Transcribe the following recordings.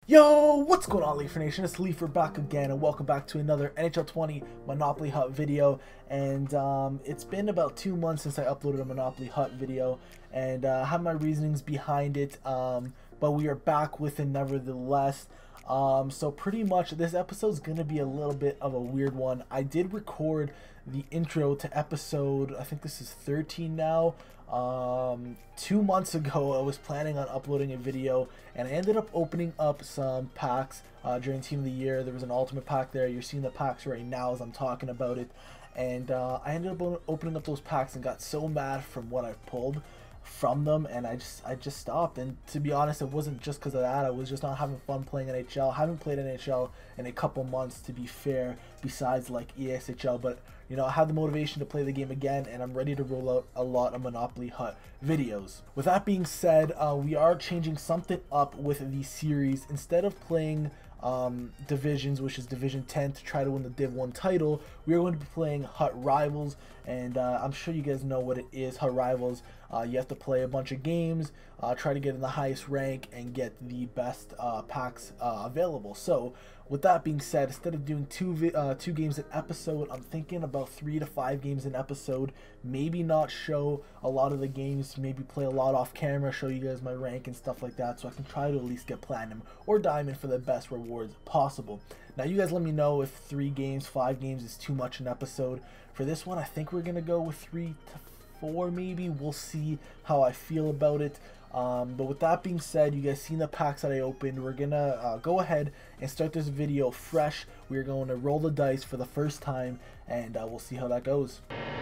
Yo, what's going on, Leafer Nation? It's Leafer back again, and welcome back to another NHL 20 Monopoly Hut video. And it's been about 2 months since I uploaded a Monopoly Hut video, and I have my reasonings behind it, but we are back with it nevertheless. So pretty much this episode is going to be a little bit of a weird one. I did record the intro to episode, I think this is 13 now. 2 months ago I was planning on uploading a video, and I ended up opening up some packs during Team of the Year. There was an ultimate pack there. You're seeing the packs right now as I'm talking about it, and I ended up opening up those packs and got so mad from what I pulled from them, and I just stopped. And to be honest, it wasn't just because of that. I was just not having fun playing NHL. I haven't played NHL in a couple months, to be fair, besides like ESHL, but you know, I have the motivation to play the game again, and I'm ready to roll out a lot of Monopoly Hut videos. With that being said, we are changing something up with the series. Instead of playing divisions, which is Division 10, to try to win the Div 1 title, we are going to be playing Hut Rivals, and I'm sure you guys know what it is. Hut Rivals, you have to play a bunch of games, try to get in the highest rank, and get the best packs available. So with that being said, instead of doing two games an episode, I'm thinking about 3 to 5 games an episode. Maybe not show a lot of the games, maybe play a lot off camera, show you guys my rank and stuff like that, so I can try to at least get platinum or diamond for the best rewards possible. Now you guys let me know if 3 games, 5 games is too much an episode. For this one, I think we're gonna go with 3 to 4 maybe. We'll see how I feel about it. But with that being said, you guys seen the packs that I opened. We're gonna go ahead and start this video fresh. We're going to roll the dice for the first time, and we'll see how that goes.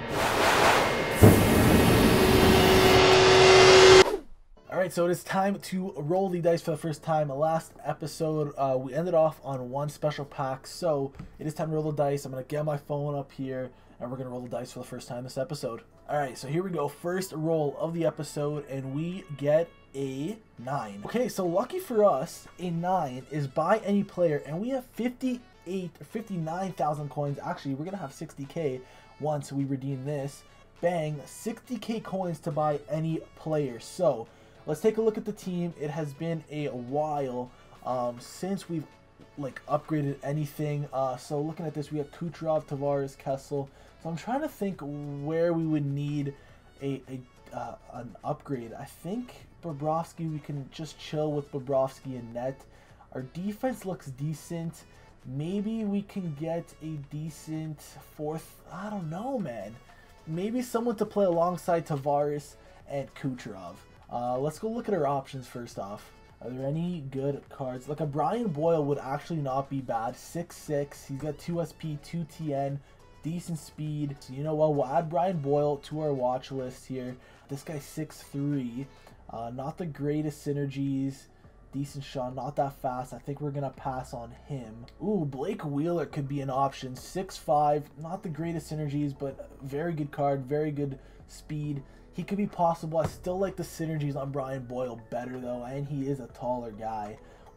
Alright, so it is time to roll the dice for the first time. Last episode, we ended off on 1 special pack, so it is time to roll the dice. I'm going to get my phone up here, and we're going to roll the dice for the first time this episode. Alright, so here we go. First roll of the episode, and we get a 9. Okay, so lucky for us, a 9 is buy any player, and we have 59,000 coins. Actually, we're going to have 60k once we redeem this. Bang, 60k coins to buy any player. So let's take a look at the team. It has been a while since we've like upgraded anything. So looking at this, we have Kucherov, Tavares, Kessel. So I'm trying to think where we would need an upgrade. I think Bobrovsky, we can just chill with Bobrovsky in net. Our defense looks decent. Maybe we can get a decent 4th. I don't know, man. Maybe someone to play alongside Tavares and Kucherov. Let's go look at our options first off. Are there any good cards? Like a Brian Boyle would actually not be bad. 6'6", he's got 2 SP, 2 TN, decent speed. So you know what, we'll add Brian Boyle to our watch list here. This guy's 6'3", not the greatest synergies. Decent shot, not that fast. I think we're gonna pass on him. Ooh, Blake Wheeler could be an option. 6'5", not the greatest synergies, but very good card, very good speed. He could be possible. I still like the synergies on Brian Boyle better though, and he is a taller guy.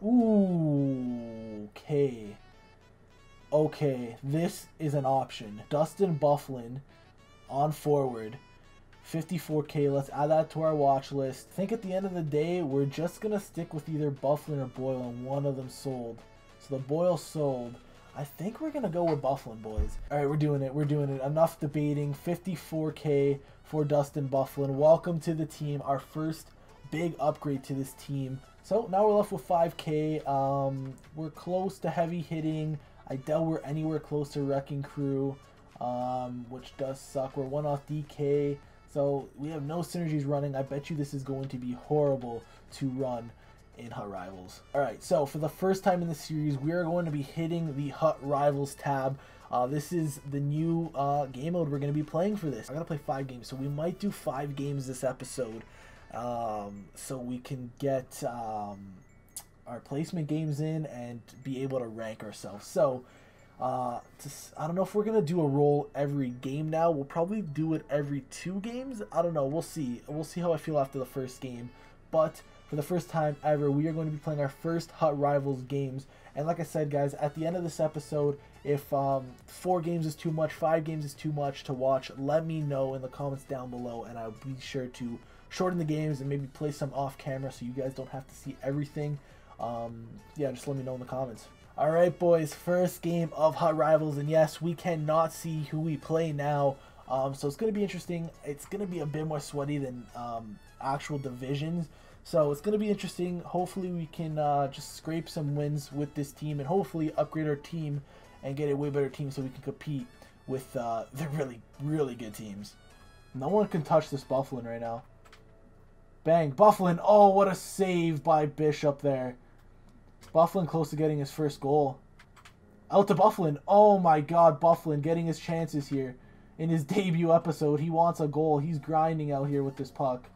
Ooh, okay. Okay, this is an option. Dustin Byfuglien on forward. 54k, let's add that to our watch list. I think at the end of the day, we're just going to stick with either Byfuglien or Boyle, and one of them sold. So the Boyle sold. I think we're going to go with Byfuglien, boys. Alright, we're doing it. We're doing it. Enough debating. 54k for Dustin Byfuglien. Welcome to the team. Our first big upgrade to this team. So now we're left with 5k. We're close to heavy hitting. I doubt we're anywhere close to Wrecking Crew, which does suck. We're 1 off DK. So we have no synergies running. I bet you this is going to be horrible to run in Hut Rivals. Alright, so for the first time in the series, we are going to be hitting the Hut Rivals tab. This is the new game mode we're going to be playing for this. I gotta play 5 games, so we might do 5 games this episode, so we can get our placement games in and be able to rank ourselves. So I don't know if we're gonna do a roll every game now. We'll probably do it every 2 games. I don't know. We'll see. We'll see how I feel after the first game. But for the first time ever, we are going to be playing our first Hut Rivals games. And like I said, guys, at the end of this episode, if 4 games is too much, 5 games is too much to watch, let me know in the comments down below, and I'll be sure to shorten the games and maybe play some off camera so you guys don't have to see everything. Yeah, just let me know in the comments. Alright boys, first game of Hut Rivals, and yes, we cannot see who we play now, so it's going to be interesting. It's going to be a bit more sweaty than actual divisions, so it's going to be interesting. Hopefully we can just scrape some wins with this team, and hopefully upgrade our team and get a way better team so we can compete with the really, really good teams. No one can touch this Bufflin right now. Bang, Bufflin. Oh, what a save by Bishop there. Bufflin close to getting his first goal. Out to Bufflin. Oh my god, Bufflin getting his chances here. In his debut episode, he wants a goal. He's grinding out here with this puck.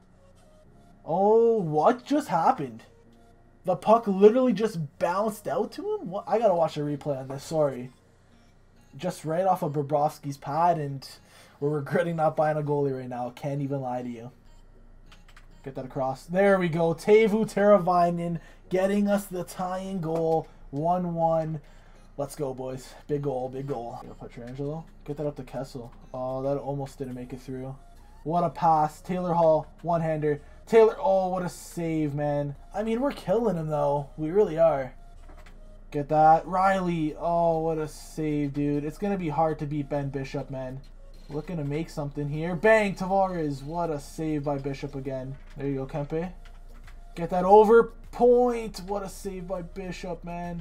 Oh, what just happened? The puck literally just bounced out to him? What? I gotta watch a replay on this, sorry. Just right off of Bobrovsky's pad, and we're regretting not buying a goalie right now. Can't even lie to you. Get that across. There we go. Teuvo Teravainen getting us the tying goal. 1-1. Let's go, boys. Big goal, big goal. Pietrangelo. Get that up to Kessel. Oh, that almost didn't make it through. What a pass. Taylor Hall, one-hander. Taylor, oh, what a save, man. I mean, we're killing him, though. We really are. Get that. Riley. Oh, what a save, dude. It's going to be hard to beat Ben Bishop, man. Looking to make something here. Bang, Tavares. What a save by Bishop again. There you go, Kempe. Get that over. Point. What a save by Bishop, man.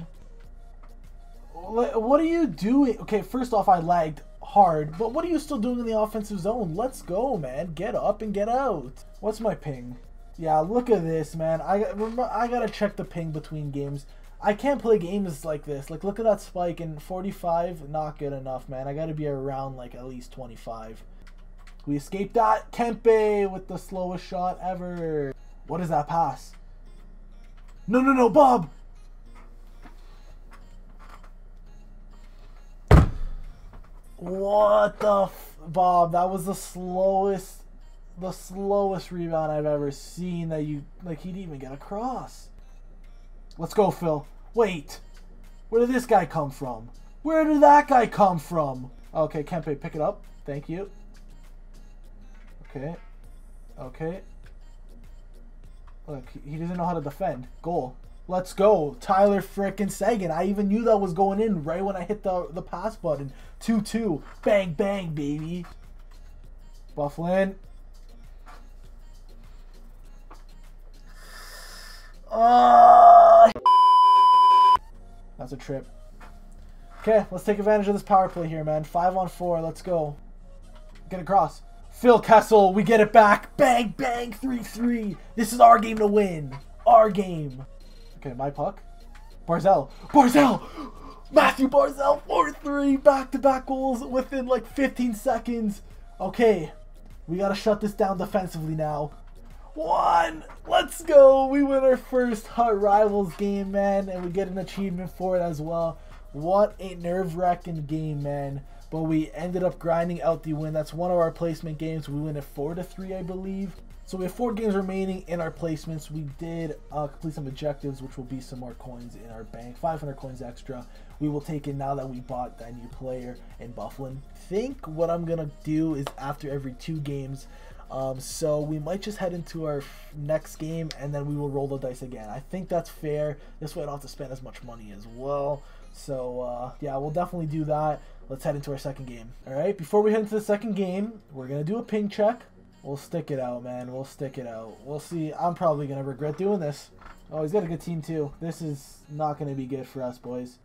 What are you doing? Okay, first off, I lagged hard. But what are you still doing in the offensive zone? Let's go, man. Get up and get out. What's my ping? Yeah, look at this, man. I got to check the ping between games. I can't play games like this. Like, look at that spike, and 45, not good enough, man. I got to be around, like, at least 25. We escaped that. Kempe with the slowest shot ever. What is that pass? No, no, no, Bob! What the Bob, that was the slowest rebound I've ever seen that you, like, he didn't even get across. Let's go, Phil. Wait. Where did this guy come from? Where did that guy come from? Okay, Kempe, pick it up. Thank you. Okay. Okay. Look, he doesn't know how to defend. Goal. Let's go. Tyler frickin' Seguin. I even knew that was going in right when I hit the pass button. 2-2. Bang, bang, baby. Bufflin. That's a trip. Okay, let's take advantage of this power play here, man. 5-on-4. Let's go. Get across. Phil Kessel. We get it back. Bang, bang. 3-3. This is our game to win. Our game. Okay, my puck. Barzell. Barzell! Matthew Barzell. 4-3. Back-to-back goals within like 15 seconds. Okay. We got to shut this down defensively now. 1. Let's go. We win our first Hut Rivals game, man, and we get an achievement for it as well. What a nerve-wracking game, man. But we ended up grinding out the win. That's one of our placement games. We win it 4-3, I believe. So we have 4 games remaining in our placements. We did complete some objectives, which will be some more coins in our bank. 500 coins extra. We will take it now that we bought that new player in Bufflin. Think what I'm going to do is after every 2 games, so we might just head into our next game and then we will roll the dice again. I think that's fair. This way I don't have to spend as much money as well. So yeah, we'll definitely do that. Let's head into our second game. Alright, before we head into the second game, we're going to do a ping check. We'll stick it out, man. We'll stick it out. We'll see. I'm probably going to regret doing this. Oh, he's got a good team too. This is not going to be good for us, boys.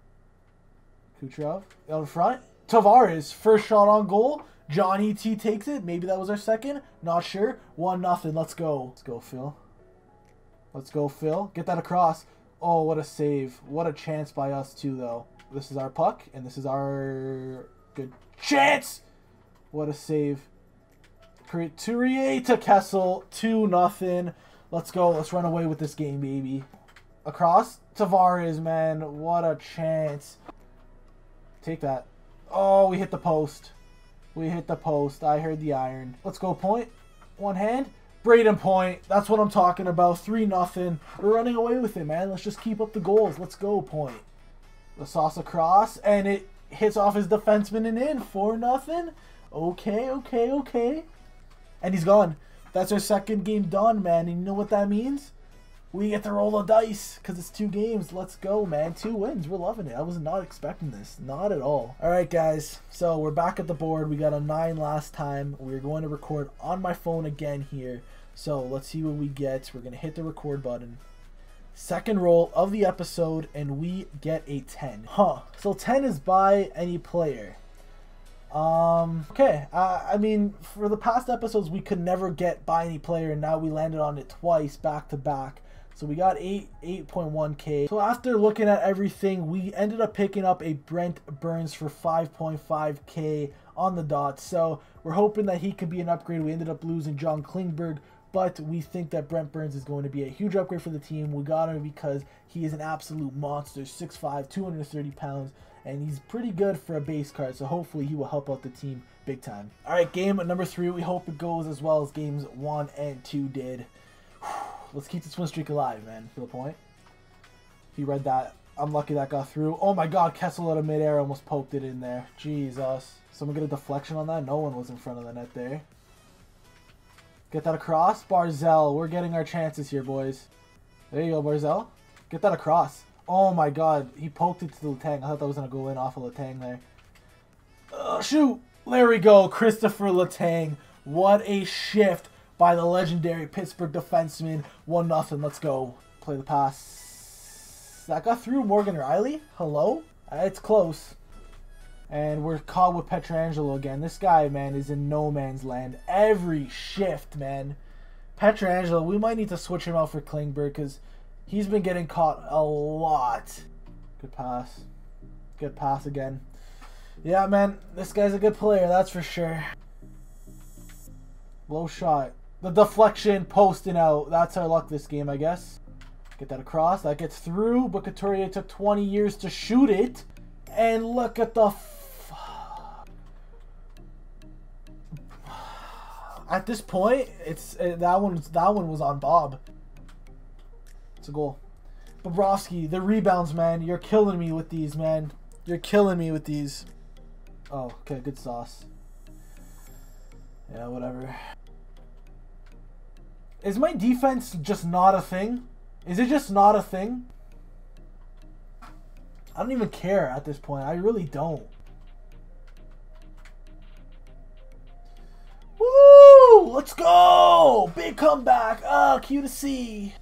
Kucherov out in front. Tavares, first shot on goal. Johnny T takes it. Maybe that was our second. Not sure. 1-0. Let's go. Let's go, Phil. Let's go, Phil. Get that across. Oh, what a save. What a chance by us, too, though. This is our puck, and this is our good chance. What a save. Couturier to Kessel. 2-0. Let's go. Let's run away with this game, baby. Across. Tavares, man. What a chance. Take that. Oh, we hit the post. We hit the post. I heard the iron. Let's go, Point. One hand. Braden Point. That's what I'm talking about. 3-0. We're running away with it, man. Let's just keep up the goals. Let's go, Point. The sauce across, and it hits off his defenseman and in. 4-0. Okay, okay, okay. And he's gone. That's our second game done, man. And you know what that means? we get to roll the dice because it's 2 games. Let's go, man. 2 wins. We're loving it. I was not expecting this. Not at all. All right, guys. So we're back at the board. We got a 9 last time. We're going to record on my phone again here. So let's see what we get. We're going to hit the record button. Second roll of the episode, and we get a 10. So 10 is buy any player. Okay. I mean, for the past episodes, we could never get buy any player, and now we landed on it twice back to back. So we got 8.1k. So after looking at everything, we ended up picking up a Brent Burns for 5.5k on the dot. So we're hoping that he could be an upgrade. We ended up losing John Klingberg, but we think that Brent Burns is going to be a huge upgrade for the team. We got him because he is an absolute monster, 6'5", 230 pounds, and he's pretty good for a base card. So hopefully he will help out the team big time. All right, game number 3. We hope it goes as well as games 1 and 2 did. Let's keep this win streak alive, man, for the point. He read that. I'm lucky that got through. Oh my god, Kessel out of midair almost poked it in there. Jesus. Someone get a deflection on that? No one was in front of the net there. Get that across. Barzell. We're getting our chances here, boys. There you go, Barzell. Get that across. Oh my god. He poked it to the Letang. I thought that was going to go in off of Letang there. Shoot. There we go. Christopher Letang. What a shift by the legendary Pittsburgh defenseman. 1-0. Let's go. Play the pass. That got through Morgan Riley. Hello? It's close. And we're caught with Pietrangelo again. This guy, man, is in no man's land. Every shift, man. Pietrangelo, we might need to switch him out for Klingberg because he's been getting caught a lot. Good pass. Good pass again. Yeah, man, this guy's a good player, that's for sure. Low shot. The deflection, posting out. That's our luck this game, I guess. Get that across. That gets through. But Couturier took 20 years to shoot it. And look at the... At this point, that one was on Bob. It's a goal. Bobrovsky, the rebounds, man. You're killing me with these, man. You're killing me with these. Oh, okay, good sauce. Yeah, whatever. Is my defense just not a thing? Is it just not a thing? I don't even care at this point. I really don't. Woo! Let's go! Big comeback. Oh, cute to see.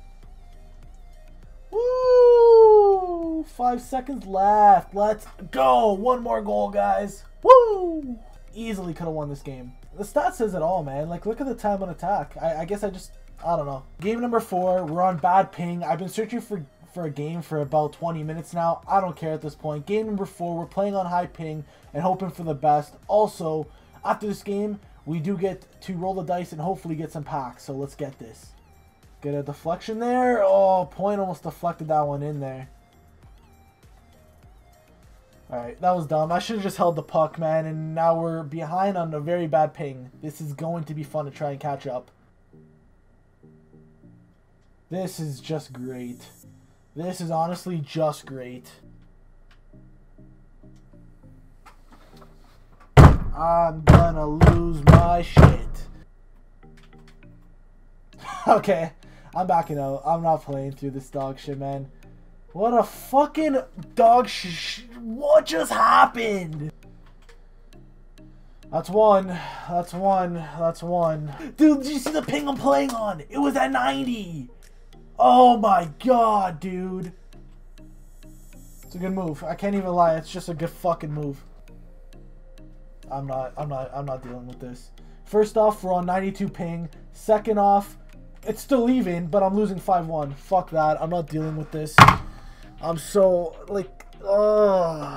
Woo! 5 seconds left. Let's go. One more goal, guys. Woo! Easily could have won this game. The stat says it all, man. Like, look at the time on attack. I guess I don't know. Game number 4. We're on bad ping. I've been searching for a game for about 20 minutes now. I don't care at this point. Game number 4. We're playing on high ping and hoping for the best. Also, after this game, we do get to roll the dice and hopefully get some packs. So let's get this. Get a deflection there. Oh, Point almost deflected that one in there. Alright, that was dumb. I should have just held the puck, man. And now we're behind on a very bad ping. This is going to be fun to try and catch up. This is just great. This is honestly just great. I'm gonna lose my shit. Okay, I'm backing out. I'm not playing through this dog shit, man. What a fucking dog what just happened? That's one. That's one. That's one. Dude, did you see the ping I'm playing on? It was at 90. Oh my god, dude. It's a good move. I can't even lie. It's just a good fucking move. I'm not dealing with this. First off, we're on 92 ping. Second off, it's still even, but I'm losing 5-1. Fuck that. I'm not dealing with this. I'm so, like, ugh.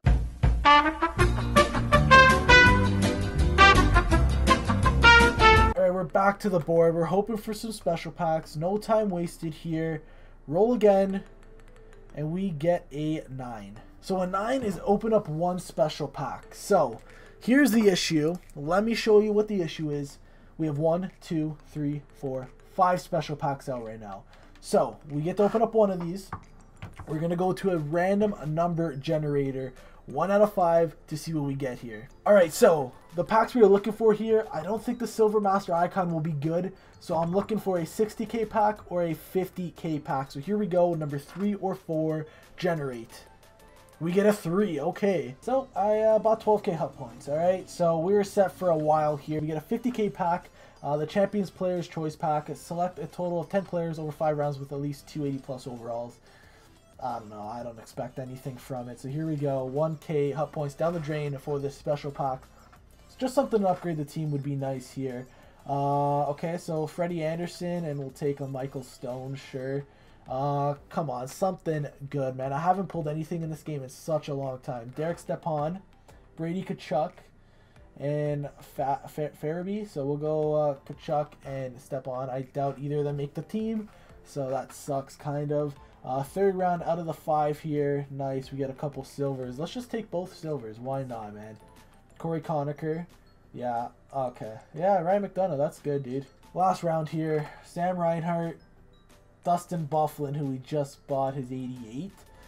Alright, we're back to the board. We're hoping for some special packs. No time wasted here. Roll again, and we get a 9. So a 9 is open up 1 special pack. So, here's the issue. Let me show you what the issue is. We have 1, 2, 3, 4, 5 special packs out right now. So, we get to open up 1 of these. We're going to go to a random number generator. 1 out of 5 to see what we get here. Alright, so the packs we are looking for here, I don't think the Silver Master Icon will be good. So I'm looking for a 60k pack or a 50k pack. So here we go, number 3 or 4, generate. We get a 3, okay. So I bought 12k hub points, alright. So we're set for a while here. We get a 50k pack, the Champions Players Choice Pack. Select a total of 10 players over 5 rounds with at least 280 plus overalls. I don't know, I don't expect anything from it. So here we go, 1k hub points down the drain for this special pack. It's just something to upgrade the team would be nice here. Okay, so Freddie Anderson, and we'll take a Michael Stone, sure. Come on, something good, man. I haven't pulled anything in this game in such a long time. Derek Stepan, Brady Tkachuk, and Farabee. So we'll go Tkachuk and Stepan. I doubt either of them make the team, so that sucks kind of. Third round out of the 5 here. Nice, we get a couple silvers. Let's just take both silvers. Why not, man? Corey Conacher. Yeah, okay. Yeah, Ryan McDonough. That's good, dude. Last round here. Sam Reinhart. Dustin Byfuglien, who we just bought his 88.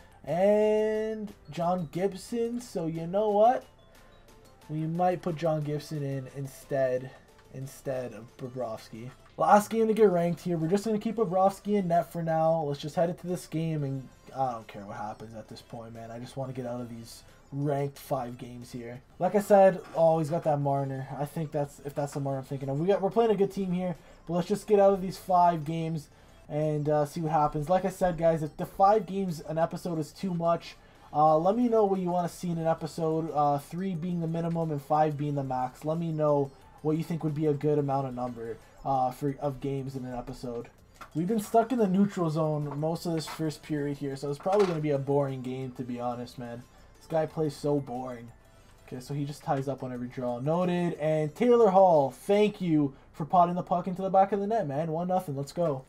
And John Gibson. So you know what? We might put John Gibson in instead of Bobrovsky. Last game to get ranked here. We're just going to keep Bobrovsky in net for now. Let's just head into this game, and I don't care what happens at this point, man. I just want to get out of these ranked 5 games here. Like I said, oh, he's got that Marner. I think if that's the Marner I'm thinking of. We're playing a good team here, but let's just get out of these 5 games and see what happens. Like I said, guys, if the 5 games an episode is too much, let me know what you want to see in an episode. 3 being the minimum and 5 being the max. Let me know what you think would be a good amount of number of games in an episode. We've been stuck in the neutral zone most of this first period here, so it's probably going to be a boring game, to be honest, man. This guy plays so boring. Okay, so he just ties up on every draw. Noted. And Taylor Hall, thank you for potting the puck into the back of the net, man. 1-0. Let's go.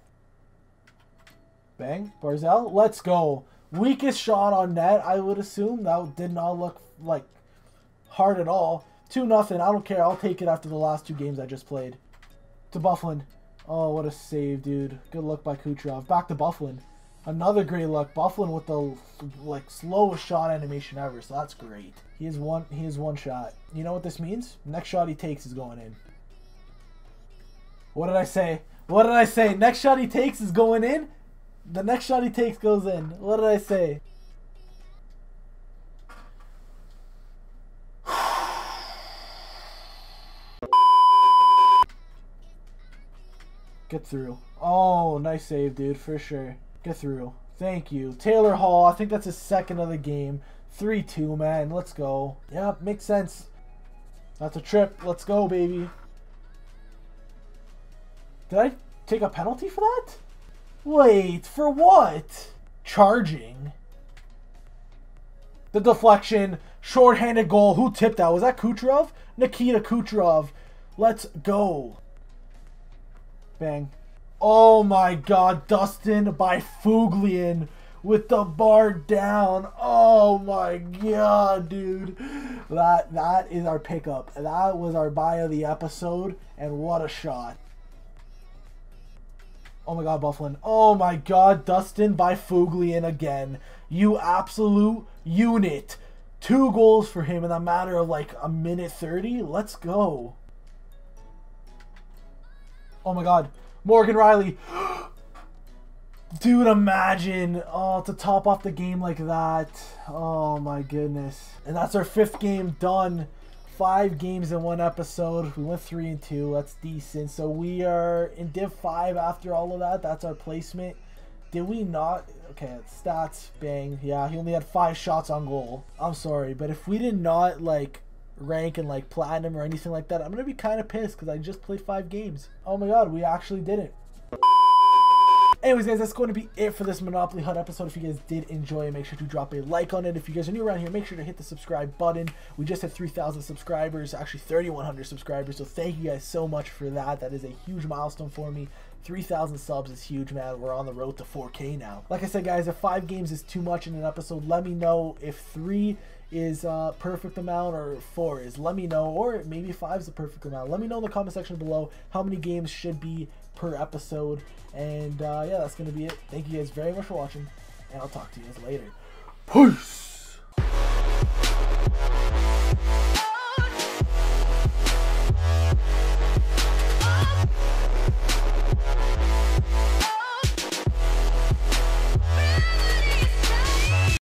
Bang. Barzal. Let's go. Weakest shot on net, I would assume. That did not look like hard at all. 2-0. I don't care. I'll take it after the last 2 games I just played. To Byfuglien. Oh, what a save, dude. Good luck by Kucherov. Back to Byfuglien. Another great luck. Byfuglien with the slowest shot animation ever, so that's great. He has one shot. You know what this means? Next shot he takes is going in. What did I say? What did I say? Next shot he takes is going in? The next shot he takes goes in. What did I say? Get through. Oh, nice save, dude, for sure. Get through. Thank you. Taylor Hall, I think that's his 2nd of the game. 3-2, man. Let's go. Yeah, makes sense. That's a trip. Let's go, baby. Did I take a penalty for that? Wait, for what? Charging. The deflection. Short-handed goal. Who tipped that? Was that Kucherov? Nikita Kucherov. Let's go. Bang. Oh my god, Dustin Byfuglien with the bar down. Oh my god, dude. That is our pickup. That was our buy of the episode, and what a shot. Oh my god, Byfuglien. Oh my god, Dustin Byfuglien again. You absolute unit. 2 goals for him in a matter of like a minute 30. Let's go. Oh my god. Morgan Riley. Dude, imagine. Oh, to top off the game like that. Oh my goodness. And that's our 5th game done. 5 games in 1 episode. We went 3-2. That's decent. So we are in Div 5 after all of that. That's our placement. Did we not? Okay, stats. Bang. Yeah, he only had 5 shots on goal. I'm sorry, but if we did not like rank in like platinum or anything like that, I'm gonna be kind of pissed because I just played 5 games. Oh my god, we actually did it. Anyways, guys, that's going to be it for this Monopoly Hut episode. If you guys did enjoy it, make sure to drop a like on it. If you guys are new around here, make sure to hit the subscribe button. We just hit 3,000 subscribers, actually 3,100 subscribers, so thank you guys so much for that. That is a huge milestone for me. 3,000 subs is huge, man. We're on the road to 4K now. Like I said, guys, if 5 games is too much in an episode, let me know. If 3 is perfect amount or 4 is, let me know. Or maybe 5 is the perfect amount. Let me know in the comment section below how many games should be per episode. And yeah, that's gonna be it. Thank you guys very much for watching, and I'll talk to you guys later. Peace.